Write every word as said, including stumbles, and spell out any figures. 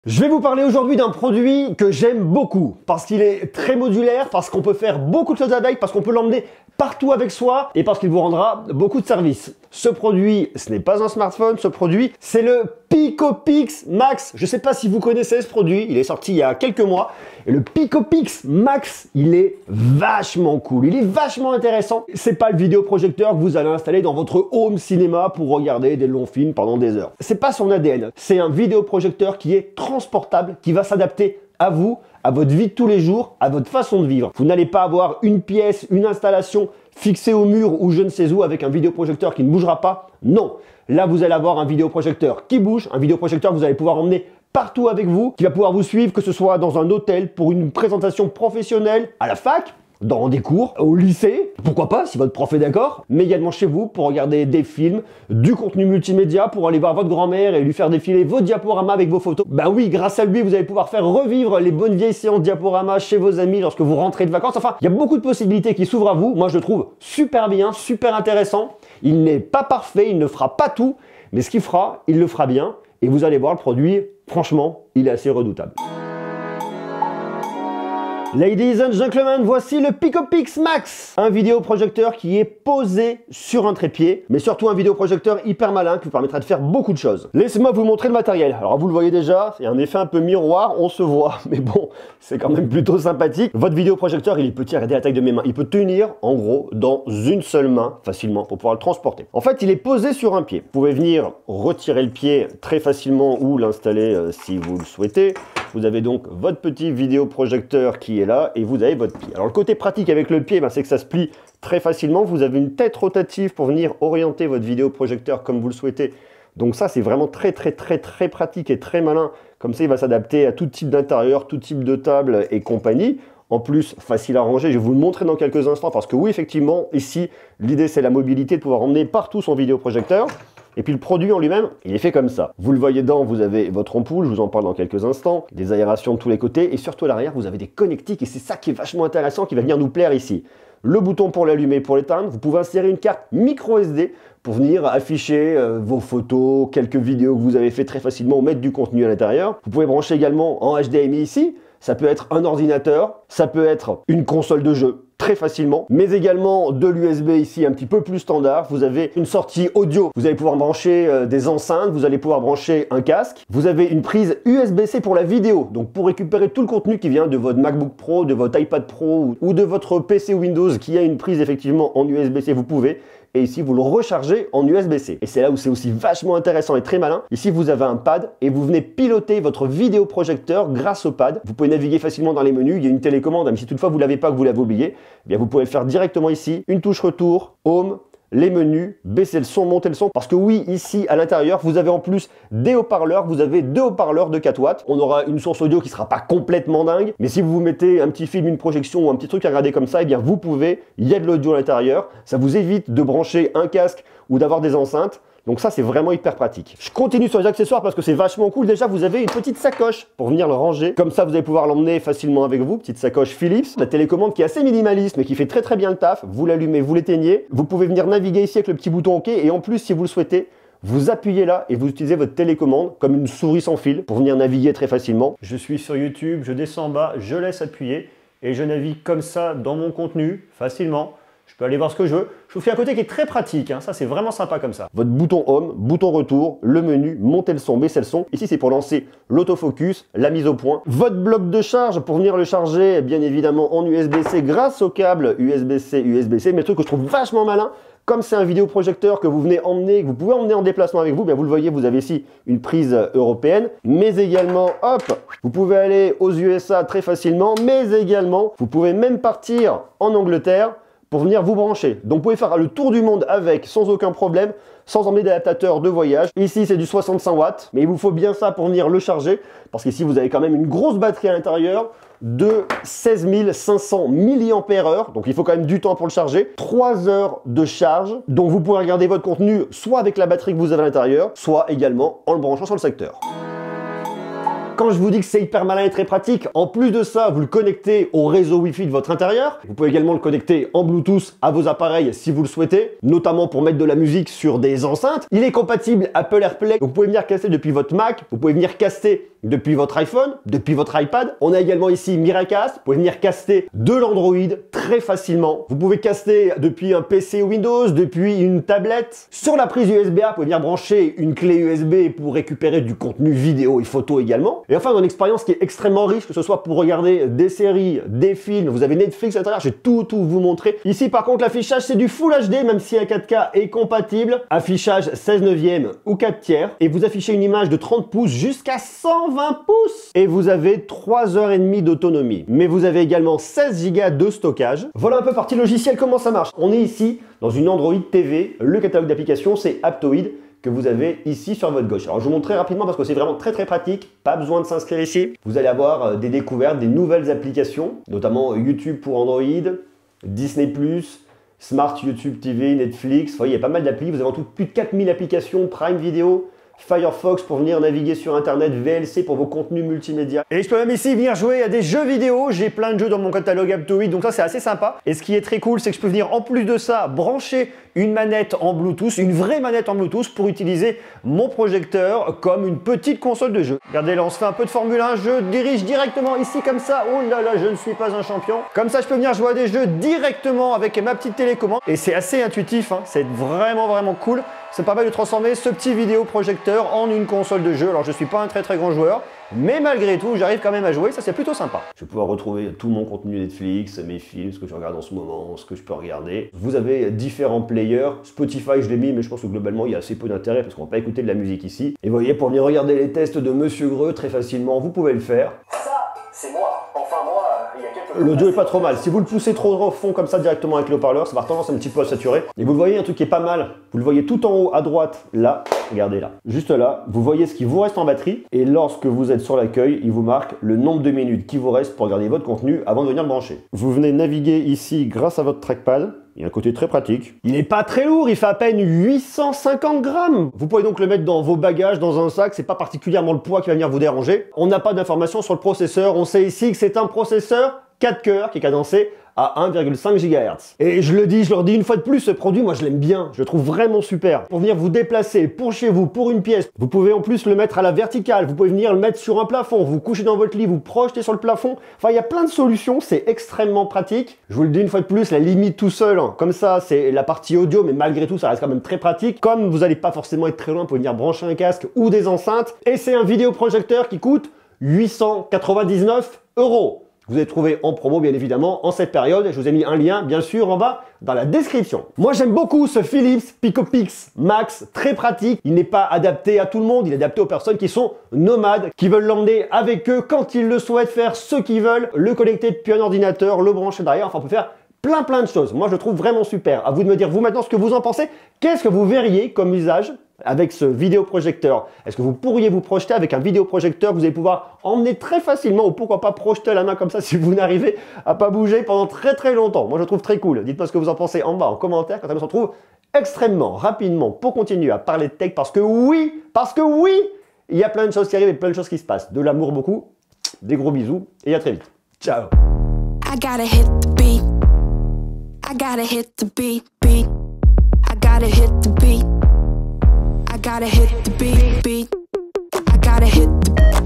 Je vais vous parler aujourd'hui d'un produit que j'aime beaucoup parce qu'il est très modulaire, parce qu'on peut faire beaucoup de choses avec, parce qu'on peut l'emmener partout avec soi et parce qu'il vous rendra beaucoup de services. Ce produit, ce n'est pas un smartphone, ce produit, c'est le PicoPix Max. Je ne sais pas si vous connaissez ce produit, il est sorti il y a quelques mois. Et le PicoPix Max, il est vachement cool, il est vachement intéressant. C'est pas le vidéoprojecteur que vous allez installer dans votre home cinéma pour regarder des longs films pendant des heures. C'est pas son A D N, c'est un vidéoprojecteur qui est transportable, qui va s'adapter à vous, à votre vie de tous les jours, à votre façon de vivre. Vous n'allez pas avoir une pièce, une installation fixée au mur ou je ne sais où avec un vidéoprojecteur qui ne bougera pas. Non, là vous allez avoir un vidéoprojecteur qui bouge, un vidéoprojecteur que vous allez pouvoir emmener partout avec vous, qui va pouvoir vous suivre, que ce soit dans un hôtel, pour une présentation professionnelle, à la fac, dans des cours, au lycée, pourquoi pas, si votre prof est d'accord, mais également chez vous pour regarder des films, du contenu multimédia, pour aller voir votre grand-mère et lui faire défiler vos diaporamas avec vos photos. Ben oui, grâce à lui, vous allez pouvoir faire revivre les bonnes vieilles séances diaporama chez vos amis lorsque vous rentrez de vacances. Enfin, il y a beaucoup de possibilités qui s'ouvrent à vous. Moi, je le trouve super bien, super intéressant. Il n'est pas parfait, il ne fera pas tout, mais ce qu'il fera, il le fera bien. Et vous allez voir le produit, franchement, il est assez redoutable. Ladies and gentlemen, voici le PicoPix Max, un vidéoprojecteur qui est posé sur un trépied, mais surtout un vidéoprojecteur hyper malin qui vous permettra de faire beaucoup de choses. Laissez-moi vous montrer le matériel. Alors vous le voyez déjà, c'est un effet un peu miroir, on se voit, mais bon, c'est quand même plutôt sympathique. Votre vidéoprojecteur, il est petit, regardez la taille de mes mains. Il peut tenir, en gros, dans une seule main, facilement, pour pouvoir le transporter. En fait, il est posé sur un pied. Vous pouvez venir retirer le pied très facilement ou l'installer euh, si vous le souhaitez. Vous avez donc votre petit vidéoprojecteur qui est là et vous avez votre pied. Alors le côté pratique avec le pied, ben, c'est que ça se plie très facilement. Vous avez une tête rotative pour venir orienter votre vidéoprojecteur comme vous le souhaitez. Donc ça, c'est vraiment très très très très pratique et très malin. Comme ça, il va s'adapter à tout type d'intérieur, tout type de table et compagnie. En plus, facile à ranger, je vais vous le montrer dans quelques instants parce que oui, effectivement, ici, l'idée c'est la mobilité, de pouvoir emmener partout son vidéoprojecteur. Et puis le produit en lui-même, il est fait comme ça. Vous le voyez dedans, vous avez votre ampoule, je vous en parle dans quelques instants, des aérations de tous les côtés, et surtout à l'arrière, vous avez des connectiques, et c'est ça qui est vachement intéressant, qui va venir nous plaire ici. Le bouton pour l'allumer, pour l'éteindre, vous pouvez insérer une carte micro S D pour venir afficher euh, vos photos, quelques vidéos que vous avez fait très facilement, ou mettre du contenu à l'intérieur. Vous pouvez brancher également en H D M I ici, ça peut être un ordinateur, ça peut être une console de jeu, très facilement, mais également de l'U S B ici un petit peu plus standard. Vous avez une sortie audio, vous allez pouvoir brancher euh, des enceintes, vous allez pouvoir brancher un casque. Vous avez une prise U S B C pour la vidéo, donc pour récupérer tout le contenu qui vient de votre MacBook Pro, de votre iPad Pro ou de votre P C Windows qui a une prise effectivement en U S B C, vous pouvez. Et ici, vous le rechargez en U S B C. Et c'est là où c'est aussi vachement intéressant et très malin. Ici, vous avez un pad et vous venez piloter votre vidéoprojecteur grâce au pad. Vous pouvez naviguer facilement dans les menus. Il y a une télécommande, même si toutefois vous ne l'avez pas, que vous l'avez oublié, eh bien vous pouvez le faire directement ici. Une touche retour, Home, les menus, baisser le son, monter le son. Parce que oui, ici, à l'intérieur, vous avez en plus des haut-parleurs. Vous avez deux haut-parleurs de quatre watts. On aura une source audio qui ne sera pas complètement dingue. Mais si vous vous mettez un petit film, une projection ou un petit truc à regarder comme ça, eh bien vous pouvez, il y a de l'audio à l'intérieur. Ça vous évite de brancher un casque ou d'avoir des enceintes. Donc ça, c'est vraiment hyper pratique. Je continue sur les accessoires parce que c'est vachement cool. Déjà, vous avez une petite sacoche pour venir le ranger. Comme ça, vous allez pouvoir l'emmener facilement avec vous. Petite sacoche Philips. La télécommande qui est assez minimaliste, mais qui fait très très bien le taf. Vous l'allumez, vous l'éteignez. Vous pouvez venir naviguer ici avec le petit bouton OK. Et en plus, si vous le souhaitez, vous appuyez là et vous utilisez votre télécommande comme une souris sans fil pour venir naviguer très facilement. Je suis sur YouTube, je descends en bas, je laisse appuyer et je navigue comme ça dans mon contenu facilement. Je peux aller voir ce que je veux. Je vous fais un côté qui est très pratique, hein. Ça c'est vraiment sympa comme ça. Votre bouton Home, bouton retour, le menu, monter le son, baisser le son. Ici c'est pour lancer l'autofocus, la mise au point. Votre bloc de charge pour venir le charger, bien évidemment en U S B C grâce au câble U S B C, U S B C. Mais le truc que je trouve vachement malin, comme c'est un vidéoprojecteur que vous venez emmener, que vous pouvez emmener en déplacement avec vous, bien vous le voyez, vous avez ici une prise européenne, mais également, hop, vous pouvez aller aux U S A très facilement, mais également, vous pouvez même partir en Angleterre pour venir vous brancher. Donc vous pouvez faire le tour du monde avec sans aucun problème, sans emmener d'adaptateur de voyage. Ici c'est du soixante-cinq watts, mais il vous faut bien ça pour venir le charger, parce qu'ici vous avez quand même une grosse batterie à l'intérieur de seize mille cinq cents milliampères heure, donc il faut quand même du temps pour le charger. trois heures de charge, donc vous pourrez regarder votre contenu soit avec la batterie que vous avez à l'intérieur, soit également en le branchant sur le secteur. quand je vous dis que c'est hyper malin et très pratique, en plus de ça, vous le connectez au réseau Wi-Fi de votre intérieur. Vous pouvez également le connecter en Bluetooth à vos appareils si vous le souhaitez, notamment pour mettre de la musique sur des enceintes. Il est compatible Apple AirPlay, donc vous pouvez venir caster depuis votre Mac, vous pouvez venir caster depuis votre iPhone, depuis votre iPad. On a également ici Miracast, vous pouvez venir caster de l'Android très facilement. Vous pouvez caster depuis un P C Windows, depuis une tablette. Sur la prise U S B A, vous pouvez venir brancher une clé U S B pour récupérer du contenu vidéo et photo également. Et enfin, une expérience qui est extrêmement riche, que ce soit pour regarder des séries, des films, vous avez Netflix à l'intérieur, j'ai tout, tout vous montrer. Ici, par contre, l'affichage, c'est du Full H D, même si un quatre K est compatible. Affichage seize neuvième ou quatre tiers. Et vous affichez une image de trente pouces jusqu'à cent vingt pouces. Et vous avez trois heures trente d'autonomie. Mais vous avez également seize gigas de stockage. Voilà un peu partie logicielle, comment ça marche. On est ici dans une Android T V. Le catalogue d'applications, c'est Aptoide, que vous avez ici sur votre gauche. Alors je vous montre très rapidement parce que c'est vraiment très très pratique, pas besoin de s'inscrire ici. Vous allez avoir des découvertes, des nouvelles applications, notamment YouTube pour Android, Disney plus, Smart YouTube T V, Netflix, vous voyez, il y a pas mal d'applis, vous avez en tout plus de quatre mille applications, Prime Video, Firefox pour venir naviguer sur internet, V L C pour vos contenus multimédia. Et je peux même ici venir jouer à des jeux vidéo, j'ai plein de jeux dans mon catalogue Aptoide, donc ça c'est assez sympa. Et ce qui est très cool, c'est que je peux venir en plus de ça brancher une manette en Bluetooth, une vraie manette en Bluetooth pour utiliser mon projecteur comme une petite console de jeu. Regardez là, on se fait un peu de Formule un, je dirige directement ici comme ça, oh là là, je ne suis pas un champion. Comme ça, je peux venir jouer à des jeux directement avec ma petite télécommande et c'est assez intuitif, hein. C'est vraiment vraiment cool. Ça me permet de transformer ce petit vidéoprojecteur en une console de jeu. Alors je suis pas un très très grand joueur, mais malgré tout, j'arrive quand même à jouer, ça c'est plutôt sympa. Je vais pouvoir retrouver tout mon contenu Netflix, mes films, ce que je regarde en ce moment, ce que je peux regarder. Vous avez différents players. Spotify, je l'ai mis, mais je pense que globalement, il y a assez peu d'intérêt parce qu'on va pas écouter de la musique ici. Et vous voyez, pour venir regarder les tests de Monsieur Greux très facilement, vous pouvez le faire. Ça, c'est moi. Enfin moi, il y a quelques... L'audio est pas trop mal. Si vous le poussez trop au fond comme ça directement avec le haut-parleur, ça va avoir tendance un petit peu à saturer. Et vous voyez un truc qui est pas mal. Vous le voyez tout en haut à droite, là. Regardez là. Juste là, vous voyez ce qui vous reste en batterie. Et lorsque vous êtes sur l'accueil, il vous marque le nombre de minutes qui vous reste pour regarder votre contenu avant de venir le brancher. Vous venez naviguer ici grâce à votre trackpad. Il y a un côté très pratique. Il n'est pas très lourd, il fait à peine huit cent cinquante grammes. Vous pouvez donc le mettre dans vos bagages, dans un sac. C'est pas particulièrement le poids qui va venir vous déranger. On n'a pas d'informations sur le processeur. On sait ici que c'est un processeur quatre cœurs qui est cadencé à un virgule cinq gigahertz. Et je le dis, je leur dis une fois de plus, ce produit, moi je l'aime bien, je le trouve vraiment super. Pour venir vous déplacer pour chez vous, pour une pièce, vous pouvez en plus le mettre à la verticale, vous pouvez venir le mettre sur un plafond, vous couchez dans votre lit, vous projetez sur le plafond. Enfin, il y a plein de solutions, c'est extrêmement pratique. Je vous le dis une fois de plus, la limite tout seul, hein. Comme ça, c'est la partie audio, mais malgré tout, ça reste quand même très pratique. Comme vous n'allez pas forcément être très loin pour venir brancher un casque ou des enceintes. Et c'est un vidéoprojecteur qui coûte huit cent quatre-vingt-dix-neuf euros. Vous avez trouvé en promo bien évidemment en cette période. Je vous ai mis un lien bien sûr en bas dans la description. Moi j'aime beaucoup ce Philips PicoPix Max, très pratique. Il n'est pas adapté à tout le monde, il est adapté aux personnes qui sont nomades, qui veulent l'emmener avec eux quand ils le souhaitent, faire ce qu'ils veulent, le connecter depuis un ordinateur, le brancher derrière, enfin on peut faire plein plein de choses. Moi je le trouve vraiment super. À vous de me dire vous maintenant ce que vous en pensez. Qu'est-ce que vous verriez comme usage avec ce vidéoprojecteur? Est-ce que vous pourriez vous projeter avec un vidéoprojecteur que vous allez pouvoir emmener très facilement, ou pourquoi pas projeter à la main comme ça si vous n'arrivez à pas bouger pendant très très longtemps? Moi je le trouve très cool. Dites-moi ce que vous en pensez en bas en commentaire, quand on se retrouve extrêmement rapidement pour continuer à parler de tech, parce que oui, parce que oui, il y a plein de choses qui arrivent et plein de choses qui se passent. De l'amour beaucoup, des gros bisous et à très vite. Ciao. I gotta hit the beat. I gotta hit the beat, beat. I gotta hit the beat. I gotta hit the beat, beat. I gotta hit the